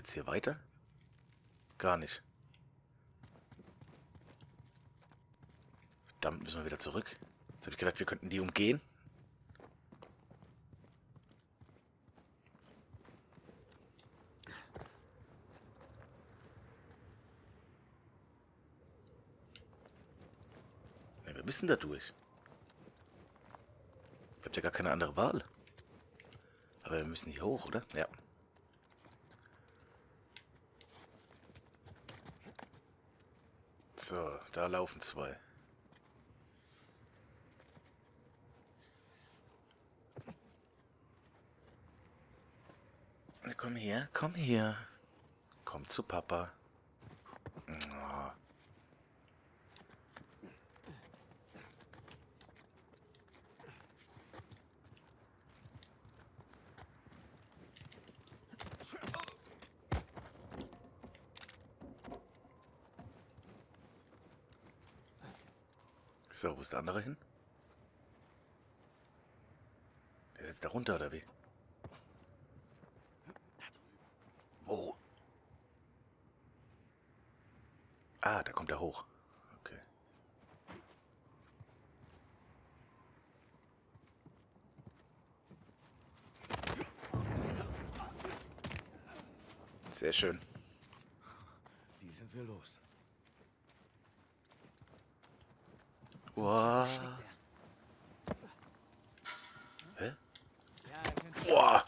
Geht's hier weiter? Gar nicht. Verdammt, müssen wir wieder zurück. Jetzt habe ich gedacht, wir könnten die umgehen. Ne, wir müssen da durch. Bleibt ja gar keine andere Wahl. Aber wir müssen hier hoch, oder? Ja. So, da laufen zwei. Komm her, komm her. Komm zu Papa. Oh. So, wo ist der andere hin? Der sitzt da runter, oder wie? Wo? Ah, da kommt er hoch. Okay. Sehr schön. Die sind wir los. Wow. Hä? Boah.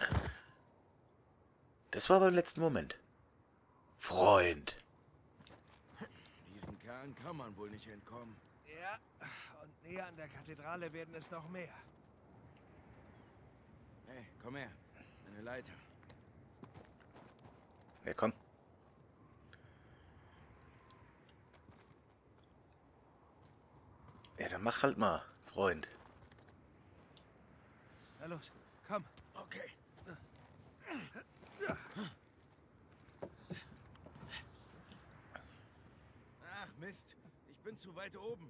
Das war beim letzten Moment. Freund. Diesen Kerlen kann man wohl nicht entkommen. Ja, und näher an der Kathedrale werden es noch mehr. Hey, komm her. Eine Leiter. Ja, komm. Ja, dann mach halt mal, Freund. Na los, komm. Okay. Ach Mist, ich bin zu weit oben.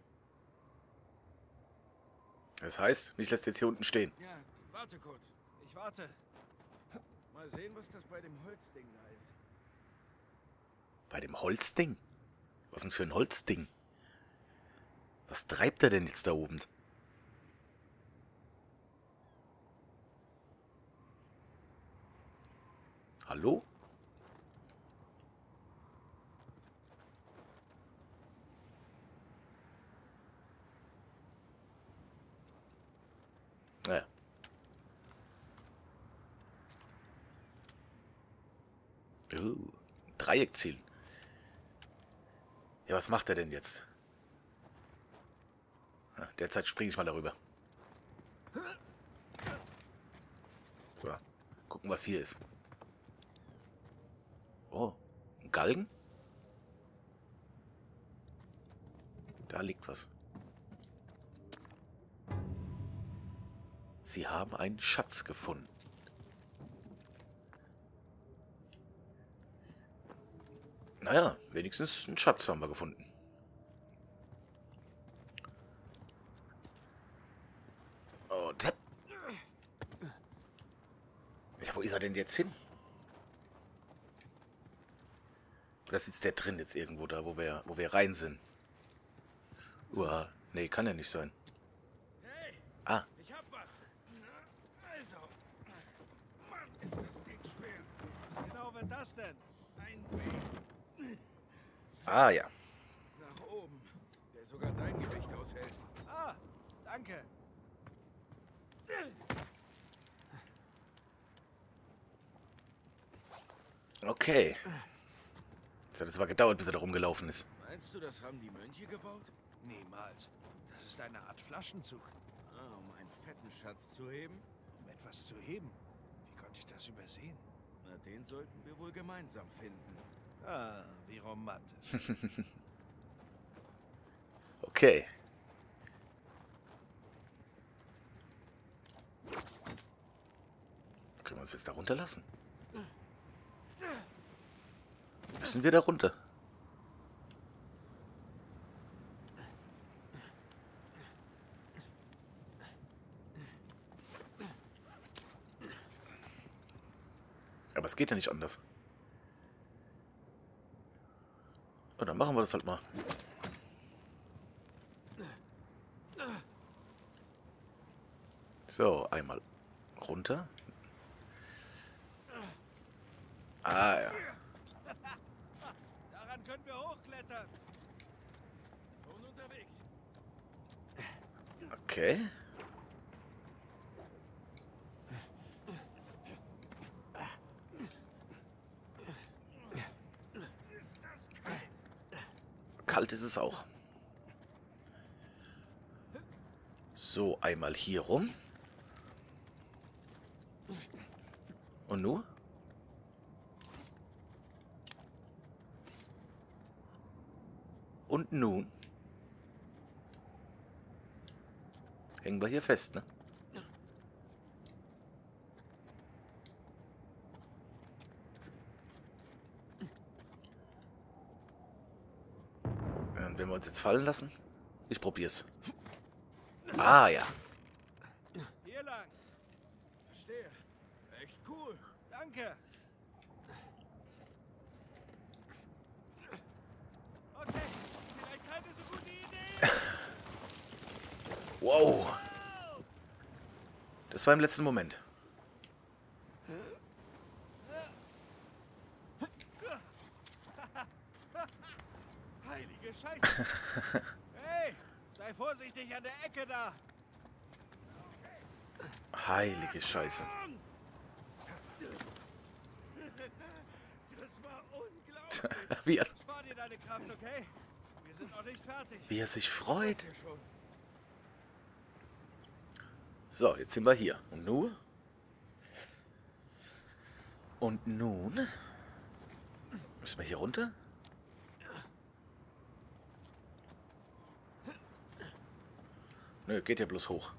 Das heißt, mich lässt jetzt hier unten stehen. Ja, warte kurz. Ich warte. Mal sehen, was das bei dem Holzding da ist. Bei dem Holzding? Was denn für ein Holzding? Was treibt er denn jetzt da oben? Hallo? Naja. Dreieckziel. Ja, was macht er denn jetzt? Derzeit springe ich mal darüber. So, gucken, was hier ist. Oh, ein Galgen? Da liegt was. Sie haben einen Schatz gefunden. Naja, wenigstens einen Schatz haben wir gefunden. Und ja, wo ist er denn jetzt hin? Oder sitzt der drin jetzt irgendwo da, wo wir rein sind? Uah, nee, kann ja nicht sein. Hey, Ah, ich hab was. Also, Mann, ist das Ding schwer. Was genau wird das denn? Ein Weg ah ja. nach oben, der sogar dein Gewicht aushält. Ah, danke. Okay. Das hat jetzt aber gedauert, bis er da rumgelaufen ist. Meinst du, das haben die Mönche gebaut? Niemals. Das ist eine Art Flaschenzug. Ah, um einen fetten Schatz zu heben? Um etwas zu heben. Wie konnte ich das übersehen? Na, den sollten wir wohl gemeinsam finden. Ah, wie romantisch. Okay. Können wir uns jetzt da runterlassen? Müssen wir da runter? Aber es geht ja nicht anders. Und dann machen wir das halt mal. So, einmal runter. Ah, ja. Daran können wir hochklettern. Schon unterwegs. Okay. Ist das kalt? Kalt ist es auch. So, einmal hier rum. Und nun? Und nun? Hängen wir hier fest, ne? Und wenn wir uns jetzt fallen lassen? Ich probier's. Ah, ja. Hier lang. Verstehe. Echt cool. Danke. Okay, vielleicht keine so gute Idee. Wow. Das war im letzten Moment. Heilige Scheiße. Hey, sei vorsichtig an der Ecke da. Heilige Scheiße. Das war unglaublich. Spar dir deine Kraft, okay? Wir sind noch nicht fertig. Wie er sich freut. Hier schon. So, jetzt sind wir hier. Und nun? Und nun? Müssen wir hier runter? Nö, geht ja bloß hoch.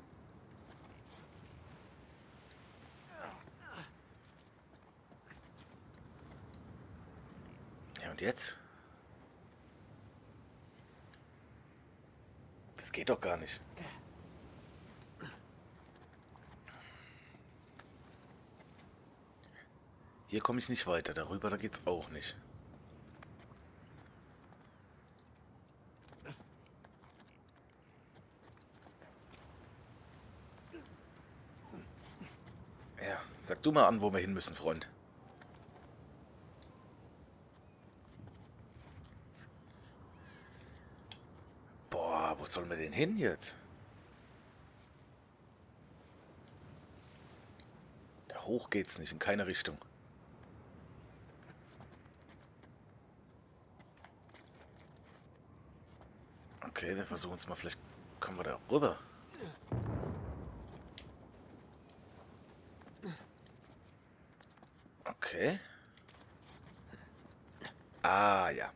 Ja, und jetzt? Das geht doch gar nicht. Hier komme ich nicht weiter. Darüber, da geht's auch nicht. Ja, sag du mal an, wo wir hin müssen, Freund. Boah, wo sollen wir denn hin jetzt? Da hoch geht's nicht, in keine Richtung. Okay, wir versuchen es mal, vielleicht kommen wir da rüber. Okay. Ah, ja.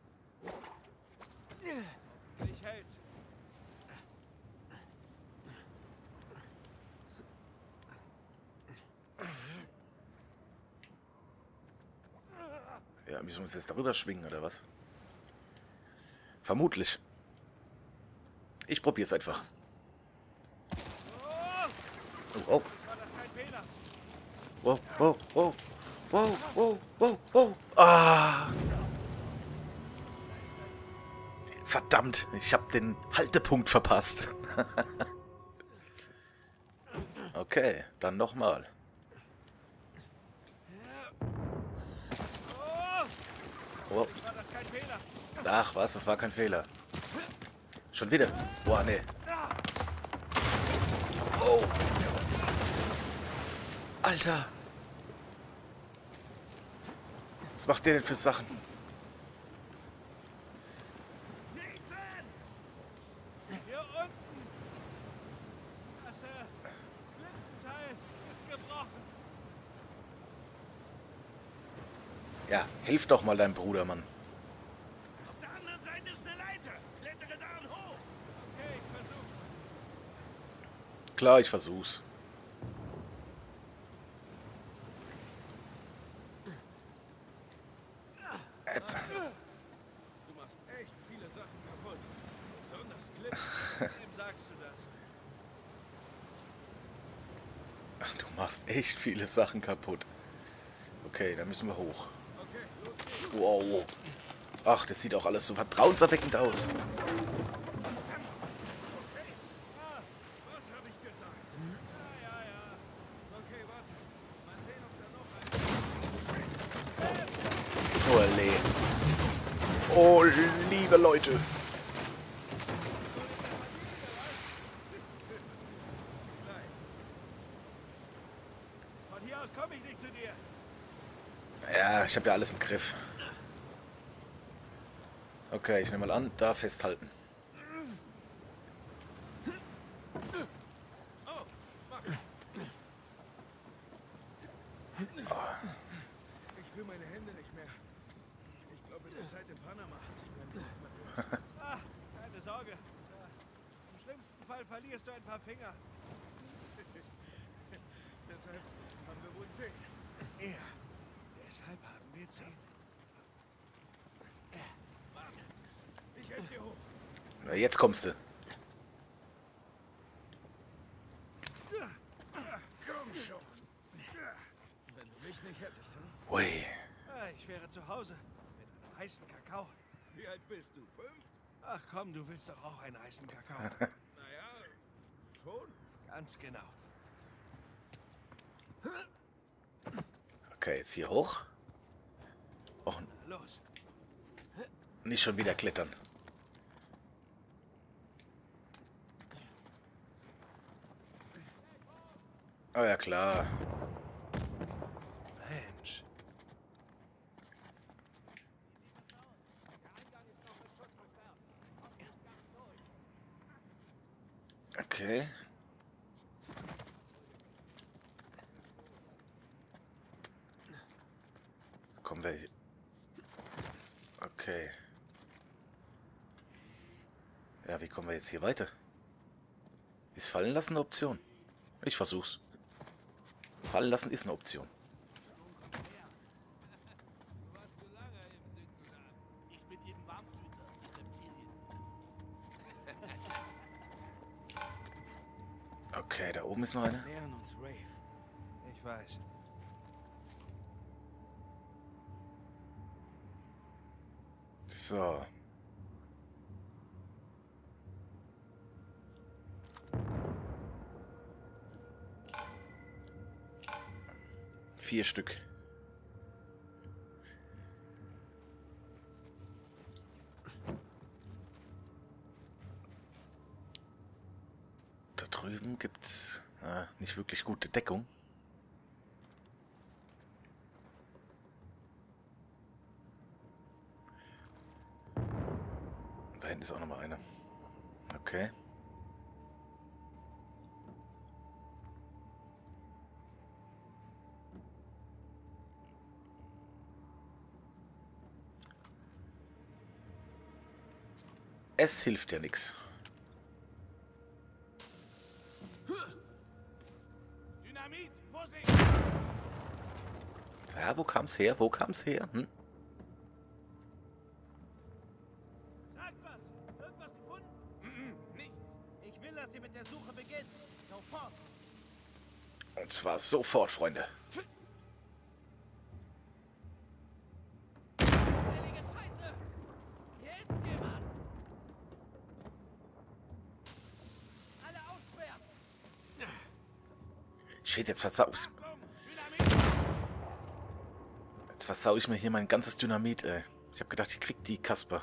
Ich hält's. Ja, müssen wir uns jetzt darüber schwingen, oder was? Vermutlich. Ich probier's einfach. Oh, oh. War das kein Fehler? Wow, wow, wow. Wow, wow, wow, wow. Ah. Verdammt, ich habe den Haltepunkt verpasst. Okay, dann nochmal. Oh. War das kein Fehler? Ach was, das war kein Fehler. Schon wieder. Boah, nee. Oh. Alter. Was macht der denn für Sachen? Hier unten. Das Blindenteil ist gebrochen. Ja, hilf doch mal deinem Bruder, Mann. Auf der anderen Seite ist eine Leiter. Klettere daran hoch. Okay, ich versuch's. Klar, ich versuch's. Du machst echt viele Sachen kaputt. Besonders Clip. Wem sagst du das? Du machst echt viele Sachen kaputt. Okay, dann müssen wir hoch. Okay, los geht's. Wow. Ach, das sieht auch alles so vertrauenserweckend aus. Okay. Ah, was habe ich gesagt? Ja. Okay, warte. Mal sehen, ob da noch ein... Ole. Oh, liebe Leute. Von hier aus komme ich nicht zu dir. Ja, ich habe ja alles im Griff. Okay, ich nehme mal an, da festhalten. Oh, mach. Ich fühle meine Hände nicht mehr. Ich glaube, in der Zeit in Panama hat sich mein Blut verdünnt. Ah, keine Sorge. Im schlimmsten Fall verlierst du ein paar Finger. Deshalb haben wir wohl 10. Ja, deshalb haben wir 10. Warte, ich helfe dir hoch. Na, jetzt kommst du. Komm schon. Wenn du mich nicht hättest, hm? Ui. Ich wäre zu Hause mit einem heißen Kakao. Wie alt bist du? 5? Ach komm, du willst doch auch einen heißen Kakao. Naja, schon. Ganz genau. Okay, jetzt hier hoch. Och, Los. nicht schon wieder klettern. Oh ja, klar. Mensch. Okay. Jetzt kommen wir hier. Okay. Ja, wie kommen wir jetzt hier weiter? Ist fallen lassen eine Option? Ich versuch's. Fallen lassen ist eine Option. Du warst zu lange im Südsudan. Ich bin eben Warmblüter in Reptilien. Okay, da oben ist noch eine. Nähern uns Rave. Ich weiß. So. Vier Stück. Da drüben gibt's nicht wirklich gute Deckung. Da hinten ist auch noch mal eine. Okay. Es hilft ja nichts. Dynamit, Vorsicht! Ja, wo kam's her? Wo kam's her? Hm? Sag was! Irgendwas gefunden? Nichts. Ich will, dass ihr mit der Suche beginnt. Sofort. Und zwar sofort, Freunde. Heilige Scheiße! Hier ist jemand! Alle aussperren! Shit, jetzt versau ich. Jetzt versau ich mir hier mein ganzes Dynamit, ey. Ich hab gedacht, ich krieg die Kasper.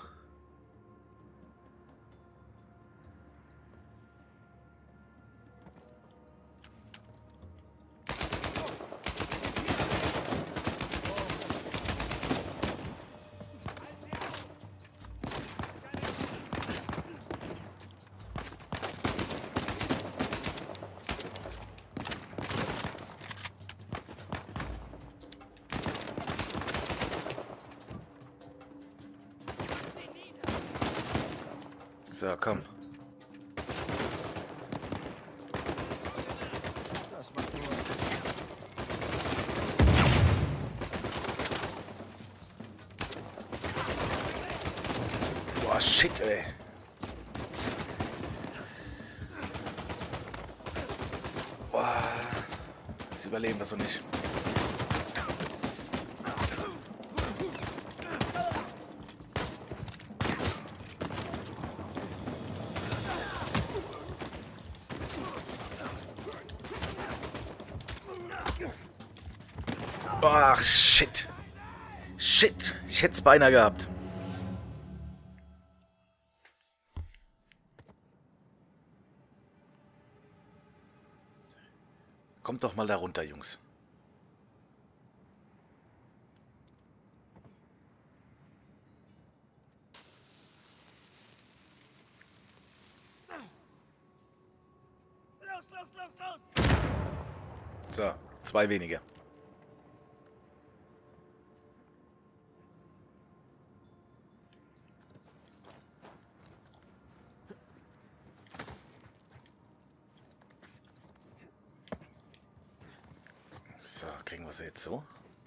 So, komm. Das macht nur. Boah, shit, ey. Boah. Das überleben wir so nicht. Ach, shit. Shit. Ich hätte es beinahe gehabt. Kommt doch mal da runter, Jungs. Los! So, 2 weniger. So, kriegen wir sie jetzt so?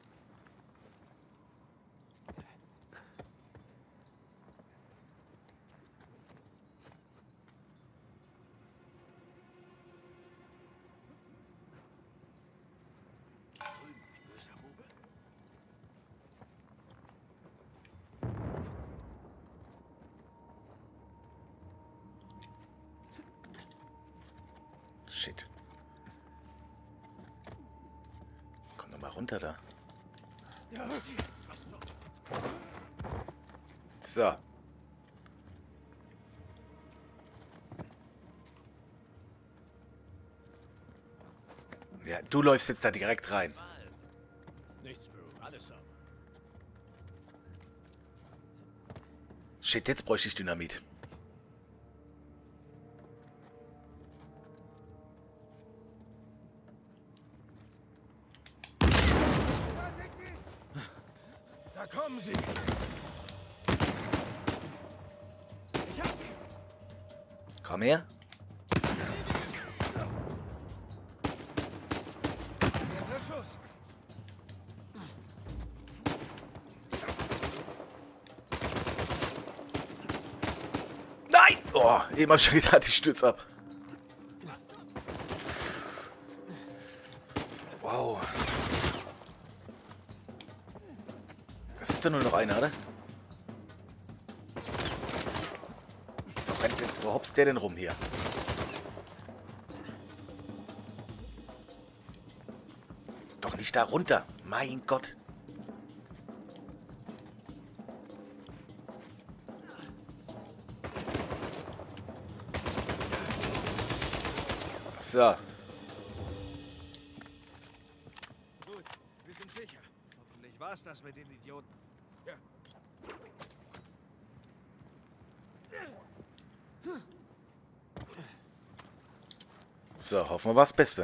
Shit. Komm doch mal runter da. So. Ja, du läufst jetzt da direkt rein. Nichts, Bro. Alles sauber. Shit, jetzt bräuchte ich Dynamit. Da kommen sie! Komm her. Erster Schuss! Nein! Oh, eben hab ich schon gedacht, ich stürze ab. Wow. Das ist doch nur noch einer, oder? Wo hopst der denn rum hier? Doch nicht da runter. Mein Gott. So. Gut, wir sind sicher. Hoffentlich war's das mit den Idioten. Ja. So, hoffen wir mal das Beste.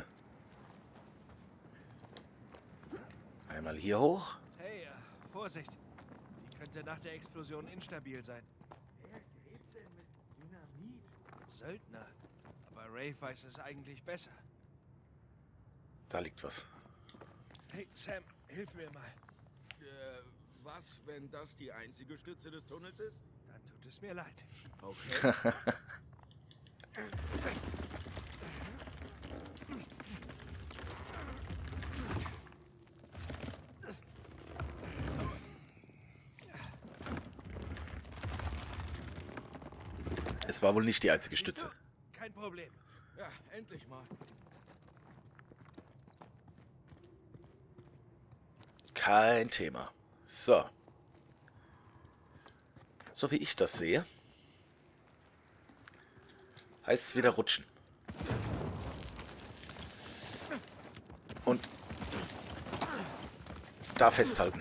Einmal hier hoch. Hey, Vorsicht. Die könnte nach der Explosion instabil sein. Wer gräbt denn mit Dynamit? Söldner. Aber Rafe weiß es eigentlich besser. Da liegt was. Hey, Sam, hilf mir mal. Was, wenn das die einzige Stütze des Tunnels ist? Dann tut es mir leid. Okay. Es war wohl nicht die einzige Stütze. Kein Problem. Ja, endlich mal. Kein Thema. So. So wie ich das sehe, heißt es wieder rutschen. Und da festhalten.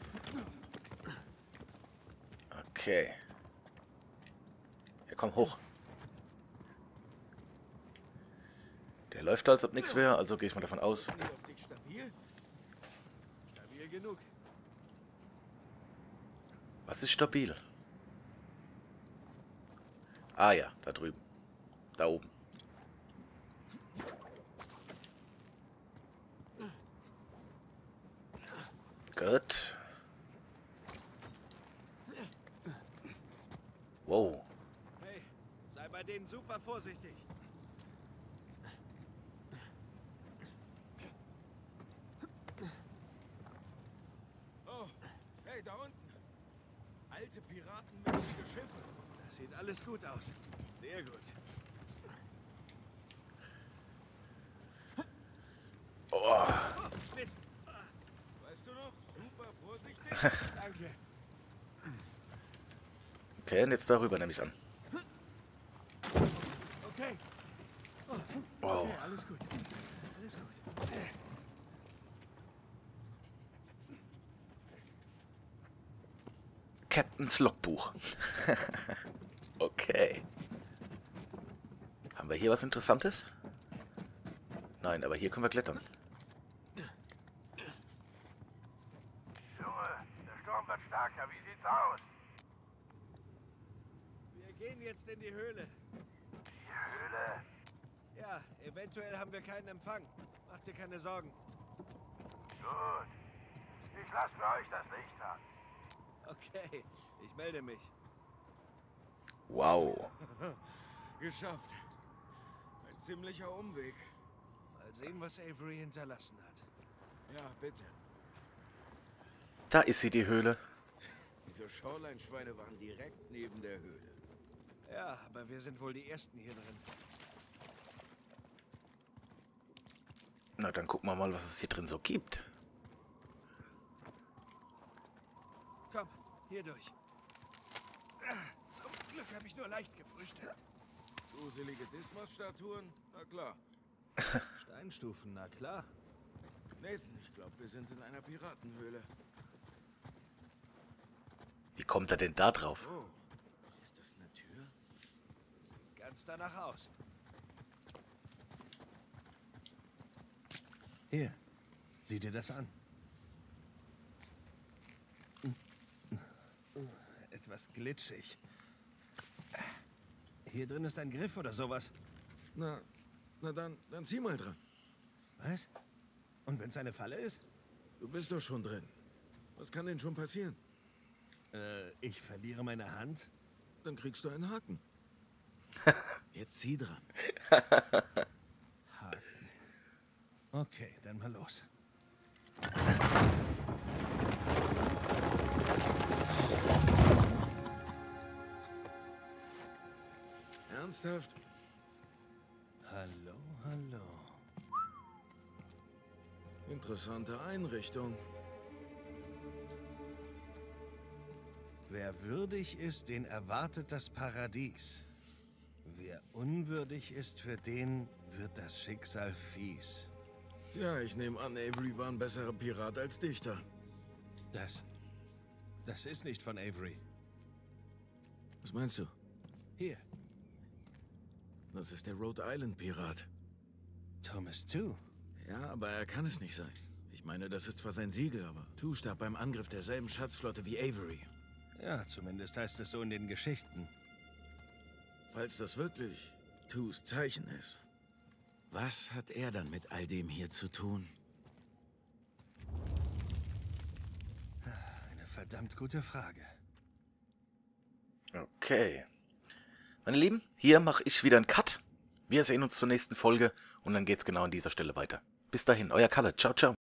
Okay. Ja, komm hoch. Der läuft, als ob nichts wäre, also gehe ich mal davon aus. Sind die auf dich stabil? Stabil genug. Was ist stabil? Ah ja, da drüben. Da oben. Gut. Wow. Hey, sei bei denen super vorsichtig. Oh, hey, da unten. Alte piratenmäßige Schiffe. Das sieht alles gut aus. Sehr gut. Oh. Mist. Weißt du, Danke. Okay, und jetzt darüber nehme ich an. Okay. Wow. Okay, alles gut. Alles gut. Captains Logbuch. Okay. Haben wir hier was Interessantes? Nein, aber hier können wir klettern. Junge, der Sturm wird stärker. Wie sieht's aus? Wir gehen jetzt in die Höhle. Die Höhle? Ja, eventuell haben wir keinen Empfang. Mach dir keine Sorgen. Gut. Ich lasse für euch das Licht an. Okay, ich melde mich. Wow. Geschafft. Ein ziemlicher Umweg. Mal sehen, was Avery hinterlassen hat. Ja, bitte. Da ist sie, die Höhle. Diese Shoreline-Schweine waren direkt neben der Höhle. Ja, aber wir sind wohl die Ersten hier drin. Na, dann gucken wir mal, was es hier drin so gibt. Komm, hier durch. Zum Glück habe ich nur leicht gefrühstückt. Gruselige Dismas-Statuen? Na klar. Steinstufen, na klar. Nathan, ich glaube, wir sind in einer Piratenhöhle. Wie kommt er denn da drauf? Oh, ist das eine Tür? Sieht ganz danach aus. Hier, sieh dir das an. Etwas glitschig. Hier drin ist ein Griff oder sowas. Na dann zieh mal dran. Was? Und wenn es eine Falle ist? Du bist doch schon drin. Was kann denn schon passieren? Ich verliere meine Hand? Dann kriegst du einen Haken. Jetzt zieh dran. Haken. Okay, dann mal los. Ernsthaft? Hallo, hallo. Interessante Einrichtung. Wer würdig ist, den erwartet das Paradies. Wer unwürdig ist, für den wird das Schicksal fies. Tja, ich nehme an, Avery war ein besserer Pirat als Dichter. Das ist nicht von Avery. Was meinst du? Hier, Das ist der Rhode Island Pirat. Thomas Tew. Ja, aber er kann es nicht sein. Ich meine, das ist zwar sein Siegel, aber Tew starb beim Angriff derselben Schatzflotte wie Avery. Ja, zumindest heißt es so in den Geschichten. Falls das wirklich Tews Zeichen ist. Was hat er dann mit all dem hier zu tun? Eine verdammt gute Frage. Okay. Meine Lieben, hier mache ich wieder einen Cut. Wir sehen uns zur nächsten Folge und dann geht's genau an dieser Stelle weiter. Bis dahin, euer Kalle. Ciao, ciao.